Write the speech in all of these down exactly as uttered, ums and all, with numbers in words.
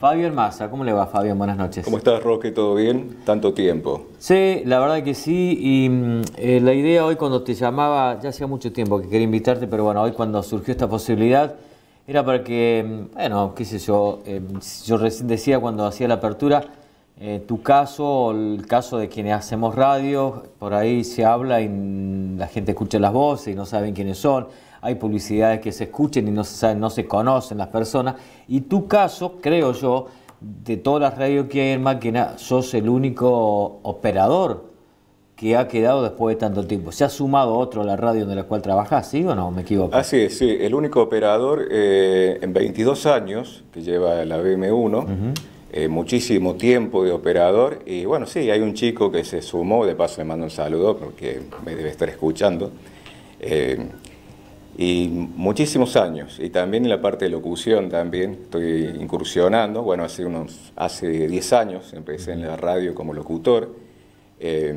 Fabián Massa. ¿Cómo le va, Fabián? Buenas noches. ¿Cómo estás, Roque? ¿Todo bien? Tanto tiempo. Sí, la verdad que sí. Y eh, la idea hoy cuando te llamaba, ya hacía mucho tiempo que quería invitarte, pero bueno, hoy cuando surgió esta posibilidad, era para que, bueno, qué sé yo, eh, yo recién decía cuando hacía la apertura, eh, tu caso, el caso de quienes hacemos radio, por ahí se habla y la gente escucha las voces y no saben quiénes son. Hay publicidades que se escuchen y no se saben, no se conocen las personas. Y tu caso, creo yo, de todas las radios que hay en Máquina, sos el único operador que ha quedado después de tanto tiempo. ¿Se ha sumado otro a la radio en la cual trabajás, sí o no? ¿Me equivoco? Así es, sí. El único operador eh, en veintidós años que lleva la B M uno. Uh-huh. eh, muchísimo tiempo de operador. Y bueno, sí, hay un chico que se sumó. De paso le mando un saludo porque me debe estar escuchando. Eh, Y muchísimos años, y también en la parte de locución también estoy incursionando. Bueno, hace unos hace diez años empecé en la radio como locutor, eh,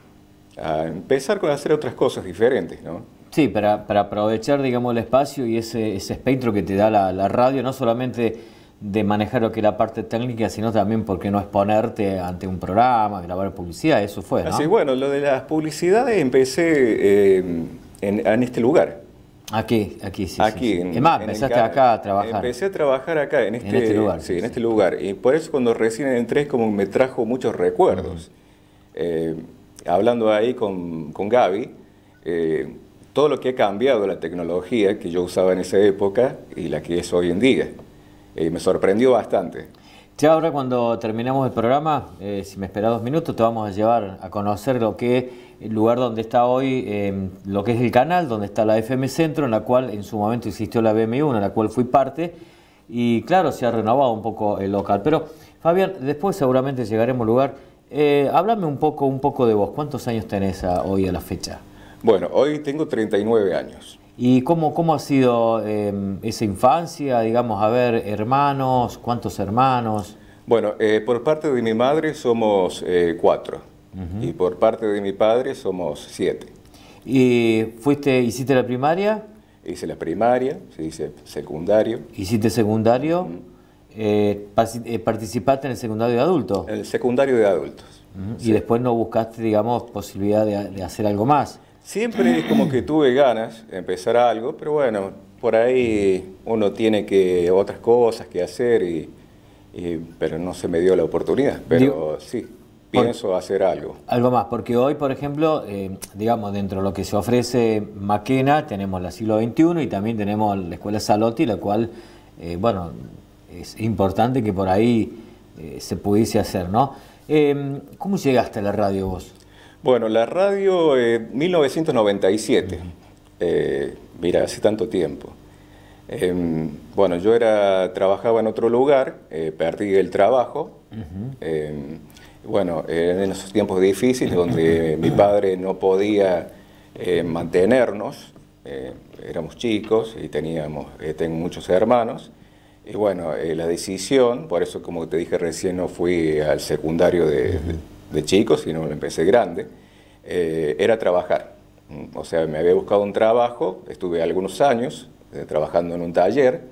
a empezar con hacer otras cosas diferentes, ¿no? Sí, para, para aprovechar, digamos, el espacio y ese, ese espectro que te da la, la radio, no solamente de manejar lo que es la parte técnica, sino también, ¿por qué no exponerte ante un programa, grabar publicidad? Eso fue, ¿no? Así, bueno, lo de las publicidades empecé eh, en, en este lugar. Aquí, aquí, sí. Aquí, sí, sí. En, es más, en empezaste acá a trabajar. Empecé a trabajar acá, en este, en este lugar. Sí, sí, en sí. este lugar. Y por eso cuando recién entré, como me trajo muchos recuerdos. Uh-huh. eh, hablando ahí con, con Gaby, eh, todo lo que ha cambiado la tecnología que yo usaba en esa época y la que es hoy en día. Eh, me sorprendió bastante. Ya ahora cuando terminamos el programa, eh, si me esperas dos minutos, te vamos a llevar a conocer lo que es el lugar donde está hoy, eh, lo que es el canal, donde está la F M Centro, en la cual en su momento existió la B M uno, en la cual fui parte, y claro, se ha renovado un poco el local. Pero, Fabián, después seguramente llegaremos al lugar. Eh, háblame un poco, un poco de vos. ¿Cuántos años tenés a, hoy a la fecha? Bueno, hoy tengo treinta y nueve años. ¿Y cómo, cómo ha sido eh, esa infancia? Digamos, a ver, hermanos, ¿cuántos hermanos? Bueno, eh, por parte de mi madre somos eh, cuatro. Uh-huh. Y por parte de mi padre somos siete. ¿Y fuiste, hiciste la primaria? Hice la primaria, se hice secundario. ¿Hiciste secundario? Uh-huh. eh, ¿Participaste en el secundario de adultos? En el secundario de adultos. Uh-huh. Sí. ¿Y después no buscaste, digamos, posibilidad de, de hacer algo más? Siempre es como que tuve ganas de empezar algo, pero bueno, por ahí uno tiene que otras cosas que hacer, y, y, pero no se me dio la oportunidad. Pero Digo, sí. Pienso por, hacer algo. Algo más, porque hoy, por ejemplo, eh, digamos, dentro de lo que se ofrece Máquina, tenemos la siglo veintiuno y también tenemos la Escuela Salotti, la cual, eh, bueno, es importante que por ahí eh, se pudiese hacer, ¿no? Eh, ¿Cómo llegaste a la radio vos? Bueno, la radio, eh, mil novecientos noventa y siete, uh-huh. eh, mira, hace tanto tiempo. Eh, bueno, yo era, trabajaba en otro lugar, eh, perdí el trabajo. Uh-huh. eh, Bueno, eh, en esos tiempos difíciles donde mi padre no podía eh, mantenernos, eh, éramos chicos y teníamos, eh, tengo muchos hermanos, y bueno, eh, la decisión, por eso como te dije recién, no fui al secundario de, de, de chicos, sino lo empecé grande, eh, era trabajar. O sea, me había buscado un trabajo, estuve algunos años eh, trabajando en un taller,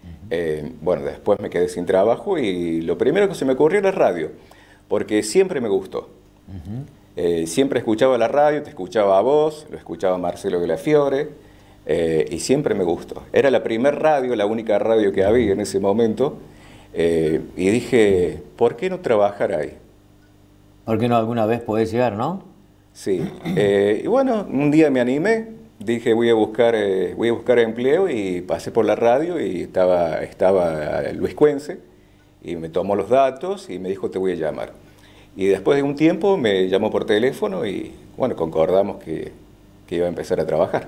eh, bueno, después me quedé sin trabajo y lo primero que se me ocurrió era radio. Porque siempre me gustó. Uh-huh. eh, siempre escuchaba la radio, te escuchaba a vos, lo escuchaba a Marcelo de la Fiore, eh, y siempre me gustó. Era la primer radio, la única radio que había en ese momento, eh, y dije, ¿por qué no trabajar ahí? ¿Por qué no alguna vez podés llegar, no? Sí. Eh, y bueno, un día me animé, dije, voy a buscar, eh, voy a buscar empleo, y pasé por la radio y estaba, estaba Luis Cuense, y me tomó los datos y me dijo, te voy a llamar. Y después de un tiempo me llamó por teléfono y, bueno, concordamos que, que iba a empezar a trabajar.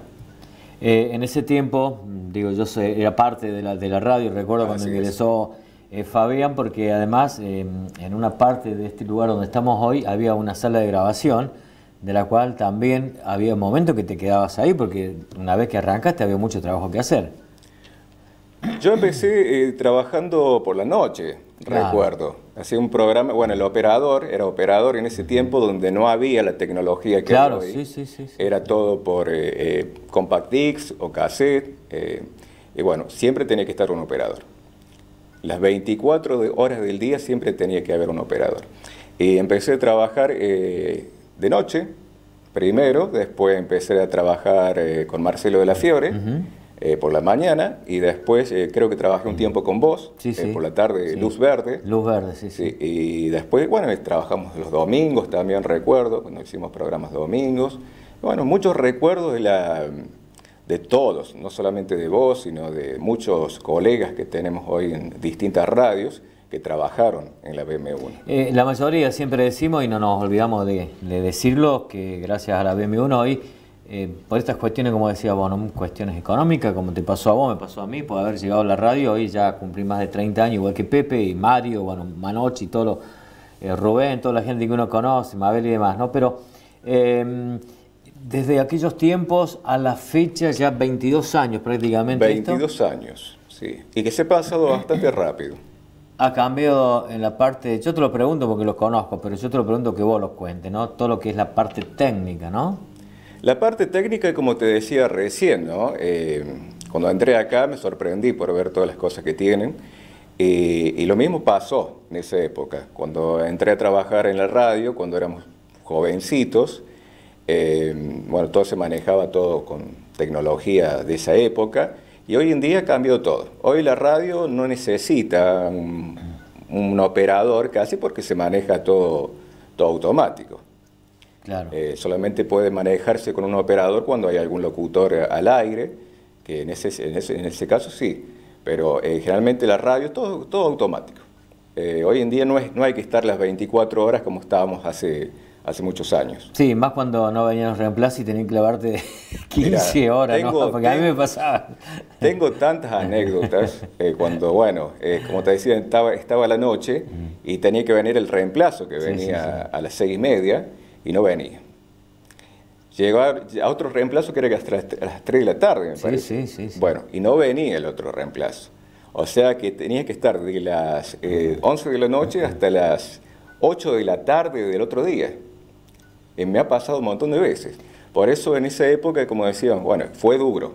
Eh, en ese tiempo, digo, yo soy, era parte de la, de la radio, recuerdo ah, cuando ingresó eh, Fabián, porque además eh, en una parte de este lugar donde estamos hoy había una sala de grabación, de la cual también había momentos que te quedabas ahí, porque una vez que arrancaste había mucho trabajo que hacer. Yo empecé eh, trabajando por la noche, claro. Recuerdo. Hacía un programa, bueno, el operador, era operador en ese tiempo donde no había la tecnología que claro, hay hoy. Sí, sí, sí, sí. Era todo por eh, eh, compact disc o cassette. Eh, y bueno, siempre tenía que estar un operador. las veinticuatro horas del día siempre tenía que haber un operador. Y empecé a trabajar eh, de noche, primero, después empecé a trabajar eh, con Marcelo de la Fiore, uh-huh. eh, por la mañana, y después eh, creo que trabajé un tiempo con vos, sí, sí. Eh, por la tarde, sí. Luz Verde. Luz Verde, sí, sí, sí. Y después, bueno, trabajamos los domingos también, recuerdo, cuando hicimos programas domingos. Bueno, muchos recuerdos de la... de todos, no solamente de vos, sino de muchos colegas que tenemos hoy en distintas radios que trabajaron en la B M uno. Eh, la mayoría siempre decimos, y no nos olvidamos de, de decirlo, que gracias a la B M uno hoy, eh, por estas cuestiones, como decía vos, no cuestiones económicas, como te pasó a vos, me pasó a mí, por haber llegado a la radio, hoy ya cumplí más de treinta años, igual que Pepe y Mario, bueno, Manochi, todo lo, eh, Rubén, toda la gente que uno conoce, Mabel y demás, ¿no? Pero... Eh, desde aquellos tiempos a la fecha, ya veintidós años prácticamente. veintidós esto, años, sí. Y que se ha pasado bastante rápido. Ha cambiado en la parte, yo te lo pregunto porque los conozco, pero yo te lo pregunto que vos los cuentes, ¿no? Todo lo que es la parte técnica, ¿no? La parte técnica, como te decía recién, ¿no? Eh, cuando entré acá me sorprendí por ver todas las cosas que tienen. Y, y lo mismo pasó en esa época. Cuando entré a trabajar en la radio, cuando éramos jovencitos, Eh, bueno, todo se manejaba todo con tecnología de esa época y hoy en día cambió todo. Hoy la radio no necesita un, un operador casi porque se maneja todo, todo automático. Claro. Eh, solamente puede manejarse con un operador cuando hay algún locutor al aire, que en ese, en ese, en ese caso sí, pero eh, generalmente la radio todo, todo automático. Eh, hoy en día no, es, no hay que estar las veinticuatro horas como estábamos hace... hace muchos años. Sí, más cuando no venían los reemplazos y tenían que clavarte quince Mirá, horas, tengo, ¿no? Porque tengo, a mí me pasaba. Tengo tantas anécdotas, eh, cuando, bueno, eh, como te decía, estaba, estaba la noche y tenía que venir el reemplazo, que venía sí, sí, sí. a las seis y media y no venía. Llegó a, a otro reemplazo que era que hasta las tres de la tarde, me sí, parece. Sí, sí, sí. Bueno, y no venía el otro reemplazo. O sea que tenía que estar de las eh, once de la noche hasta las ocho de la tarde del otro día. Eh, me ha pasado un montón de veces. Por eso en esa época, como decíamos, bueno, fue duro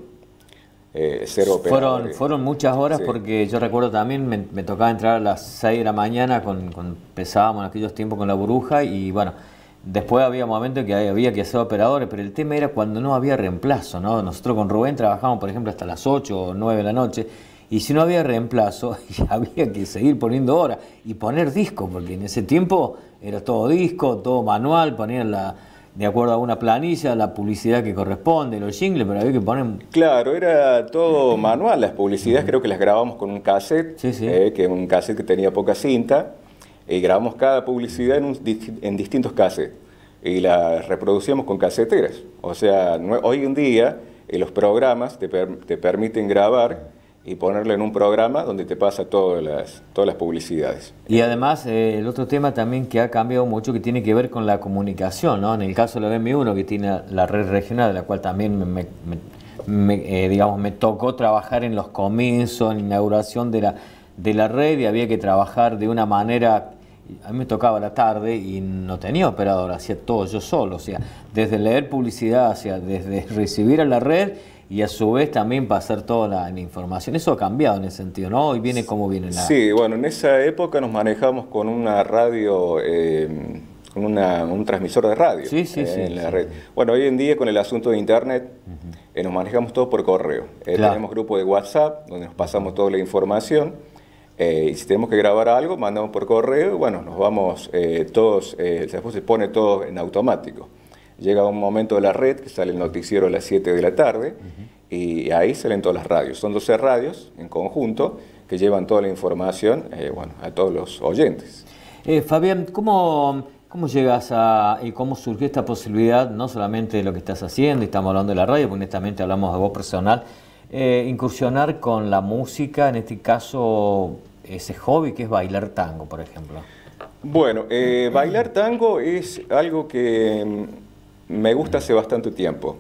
eh, ser operador. Fueron, fueron muchas horas sí. Porque yo recuerdo también, me, me tocaba entrar a las seis de la mañana, con, con, empezábamos en aquellos tiempos con la burbuja y bueno, después había momentos que había que hacer operadores, pero el tema era cuando no había reemplazo, ¿no? Nosotros con Rubén trabajábamos, por ejemplo, hasta las ocho o nueve de la noche. Y si no había reemplazo, había que seguir poniendo horas y poner disco, porque en ese tiempo era todo disco, todo manual, ponían la, de acuerdo a una planilla, la publicidad que corresponde, los jingles, pero había que poner... Claro, era todo manual, las publicidades creo que las grabamos con un cassette, sí, sí. Eh, que un cassette que tenía poca cinta, y grabamos cada publicidad en, un, en distintos cassettes, y las reproducíamos con caseteras. O sea, no, hoy en día eh, los programas te, per, te permiten grabar y ponerlo en un programa donde te pasa todas las, todas las publicidades. Y además, eh, el otro tema también que ha cambiado mucho, que tiene que ver con la comunicación, ¿no? En el caso de la B M uno, que tiene la red regional, de la cual también me, me, me, eh, digamos, me tocó trabajar en los comienzos, en la inauguración de la, de la red, y había que trabajar de una manera... A mí me tocaba la tarde y no tenía operador, hacía todo yo solo, o sea, desde leer publicidad, hacia, desde recibir a la red y a su vez también pasar toda la, la información. Eso ha cambiado en ese sentido, ¿no? Hoy viene como viene la... Sí, bueno, en esa época nos manejamos con una radio, eh, con una, un transmisor de radio sí, sí, eh, sí, en la sí. red. Bueno, hoy en día con el asunto de internet uh-huh. eh, nos manejamos todo por correo. Eh, claro. Tenemos grupo de WhatsApp donde nos pasamos toda la información. Eh, y si tenemos que grabar algo, mandamos por correo y bueno, nos vamos eh, todos, eh, después se pone todo en automático. Llega un momento de la red que sale el noticiero a las siete de la tarde uh-huh. y ahí salen todas las radios. Son doce radios en conjunto que llevan toda la información eh, bueno, a todos los oyentes. Eh, Fabián, ¿cómo, cómo llegas a y cómo surgió esta posibilidad, no solamente de lo que estás haciendo, y estamos hablando de la radio, porque honestamente hablamos de vos personal, eh, incursionar con la música, en este caso ese hobby que es bailar tango, por ejemplo? Bueno, eh, bailar tango es algo que me gusta hace bastante tiempo.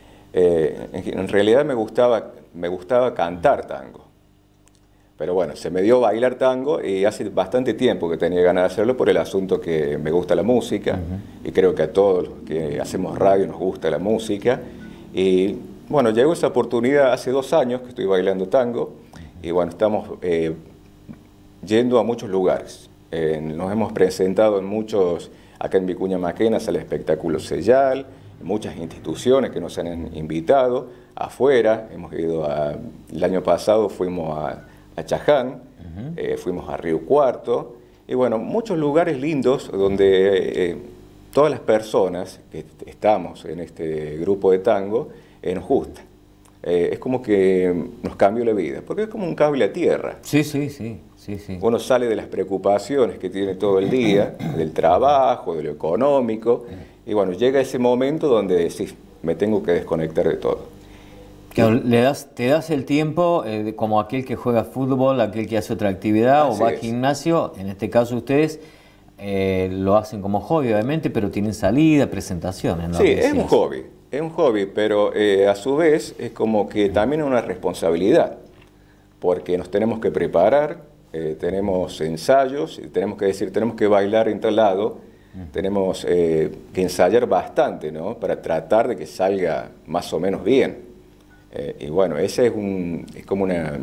Eh, en, en realidad me gustaba, me gustaba cantar tango. Pero bueno, se me dio bailar tango y hace bastante tiempo que tenía ganas de hacerlo por el asunto que me gusta la música. Uh-huh. Y creo que a todos los que hacemos radio nos gusta la música. Y bueno, llegó esa oportunidad hace dos años que estoy bailando tango. Y bueno, estamos... Eh, yendo a muchos lugares. Eh, nos hemos presentado en muchos, acá en Vicuña Maquena sale el espectáculo Sellal, muchas instituciones que nos han invitado, afuera, hemos ido a, el año pasado fuimos a, a Chaján, uh-huh. eh, fuimos a Río Cuarto, y bueno, muchos lugares lindos donde eh, todas las personas que estamos en este grupo de tango eh, nos gusta. Eh, es como que nos cambió la vida, porque es como un cable a tierra. Sí, sí, sí, sí, sí. Uno sale de las preocupaciones que tiene todo el día, del trabajo, de lo económico, y bueno, llega ese momento donde decís, me tengo que desconectar de todo. Que le das, te das el tiempo eh, como aquel que juega fútbol, aquel que hace otra actividad Así o va es. al gimnasio, en este caso ustedes eh, lo hacen como hobby obviamente, pero tienen salida, presentaciones, ¿no? Sí, es un hobby. Es un hobby, pero eh, a su vez es como que también es una responsabilidad, porque nos tenemos que preparar, eh, tenemos ensayos, tenemos que decir, tenemos que bailar en tal lado, mm. tenemos eh, que ensayar bastante, ¿no? Para tratar de que salga más o menos bien. Eh, y bueno, esa es, un, es como una,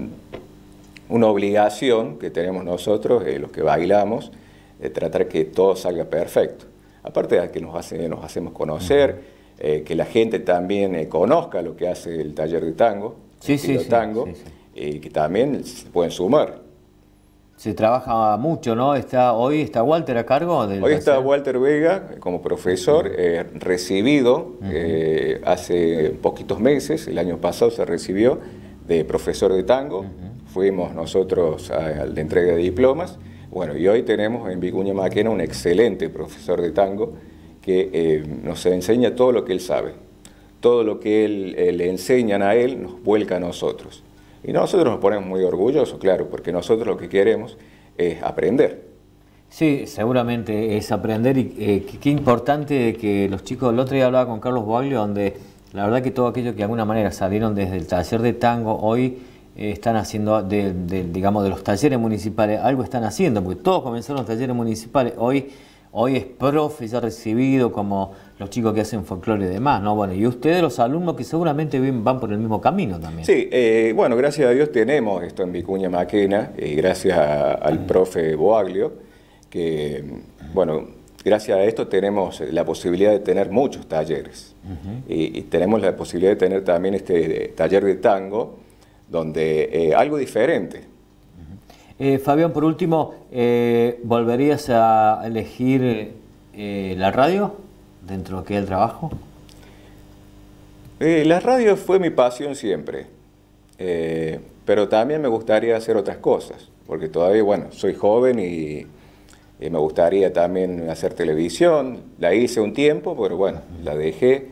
una obligación que tenemos nosotros, eh, los que bailamos, de tratar que todo salga perfecto. Aparte de que nos, hace, nos hacemos conocer, mm. Eh, que la gente también eh, conozca lo que hace el taller de tango, sí, el sí, sí, tango, sí, sí. y que también se pueden sumar. Se trabaja mucho, ¿no? Está, hoy está Walter a cargo del Hoy está taller. Walter Vega como profesor, eh, recibido uh-huh. eh, hace poquitos meses, el año pasado se recibió de profesor de tango, uh-huh. fuimos nosotros a, a la entrega de diplomas, bueno, y hoy tenemos en Vicuña Maquena un excelente profesor de tango, que eh, nos enseña todo lo que él sabe. Todo lo que él, eh, le enseñan a él nos vuelca a nosotros. Y nosotros nos ponemos muy orgullosos, claro, porque nosotros lo que queremos es aprender. Sí, seguramente es aprender y eh, qué importante que los chicos, el otro día hablaba con Carlos Boaglio, donde la verdad que todo aquello que de alguna manera salieron desde el taller de tango, hoy eh, están haciendo, de, de, digamos, de los talleres municipales, algo están haciendo, porque todos comenzaron los talleres municipales, hoy... Hoy es profe, ya recibido, como los chicos que hacen folclore y demás, ¿no? Bueno, y ustedes, los alumnos, que seguramente van por el mismo camino también. Sí, eh, bueno, gracias a Dios tenemos esto en Vicuña Maquena, y gracias a, al profe Boaglio, que, bueno, gracias a esto tenemos la posibilidad de tener muchos talleres. Uh-huh. y, y tenemos la posibilidad de tener también este taller de tango, donde eh, algo diferente. Eh, Fabián, por último, eh, ¿volverías a elegir eh, la radio dentro de lo que es el trabajo? Eh, la radio fue mi pasión siempre, eh, pero también me gustaría hacer otras cosas, porque todavía, bueno, soy joven y, y me gustaría también hacer televisión. La hice un tiempo, pero bueno, la dejé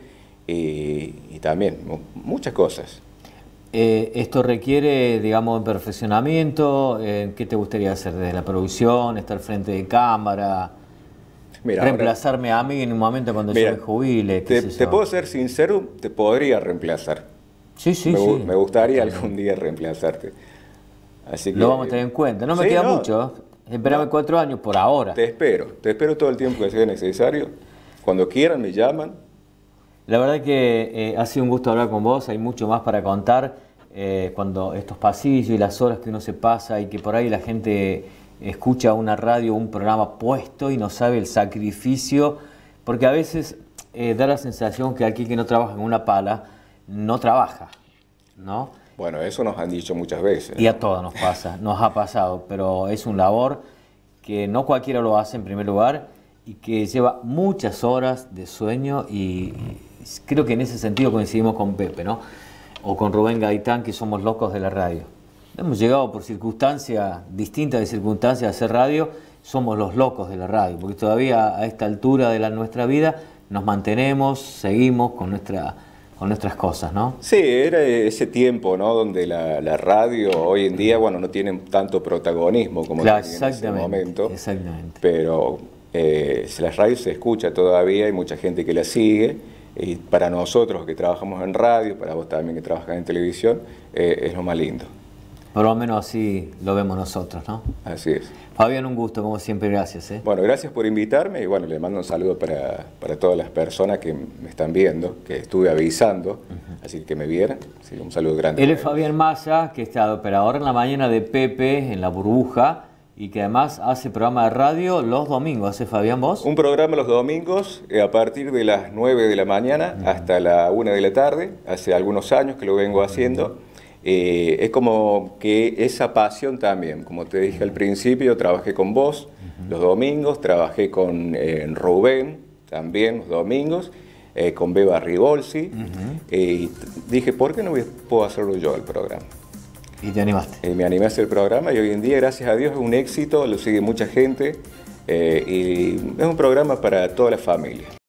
y, y también muchas cosas. Eh, ¿Esto requiere, digamos, perfeccionamiento? Eh, ¿Qué te gustaría hacer desde la producción? ¿Estar frente de cámara? Mira, ¿reemplazarme ahora, a mí en un momento cuando mira, yo me jubile? Te, te puedo ser sincero, te podría reemplazar. Sí, sí, me, sí. Me gustaría algún día reemplazarte. Así que, lo vamos a tener en cuenta. No me sí, queda no, mucho. Esperame no, cuatro años por ahora. Te espero. Te espero todo el tiempo que sea necesario. Cuando quieran me llaman. La verdad que eh, ha sido un gusto hablar con vos. Hay mucho más para contar. Eh, cuando estos pasillos y las horas que uno se pasa y que por ahí la gente escucha una radio, un programa puesto y no sabe el sacrificio, porque a veces eh, da la sensación que aquí que no trabaja en una pala, no trabaja, ¿no? Bueno, eso nos han dicho muchas veces. Y a todos nos pasa, nos ha pasado, pero es un labor que no cualquiera lo hace en primer lugar y que lleva muchas horas de sueño y, y creo que en ese sentido coincidimos con Pepe, ¿no? O con Rubén Gaitán, que somos locos de la radio. Hemos llegado por circunstancias distintas de circunstancias a hacer radio, somos los locos de la radio, porque todavía a esta altura de la, nuestra vida nos mantenemos, seguimos con, nuestra, con nuestras cosas, ¿no? Sí, era ese tiempo, ¿no? Donde la, la radio hoy en día, bueno, no tiene tanto protagonismo como claro, tenía en ese momento. Exactamente. Pero eh, la radio se escucha todavía, hay mucha gente que la sigue. Y para nosotros que trabajamos en radio, para vos también que trabajas en televisión, eh, es lo más lindo. Por lo menos así lo vemos nosotros, ¿no? Así es. Fabián, un gusto, como siempre, gracias. ¿eh? Bueno, gracias por invitarme y bueno, le mando un saludo para, para todas las personas que me están viendo, que estuve avisando, uh-huh. así que me vieran. Así que un saludo grande. Él es Fabián Massa, que está de operador en la mañana de Pepe, en La Burbuja, y que además hace programa de radio los domingos. ¿Hace Fabián vos? Un programa los domingos eh, a partir de las nueve de la mañana uh-huh. hasta la una de la tarde. Hace algunos años que lo vengo haciendo. Eh, es como que esa pasión también, como te dije al principio, trabajé con vos uh-huh. los domingos, trabajé con eh, Rubén también los domingos, eh, con Beba Rigolsi, uh-huh. eh, y dije, ¿por qué no puedo hacerlo yo el programa? ¿Y te animaste? Eh, me animé a hacer el programa y hoy en día, gracias a Dios, es un éxito, lo sigue mucha gente eh, y es un programa para toda la familia.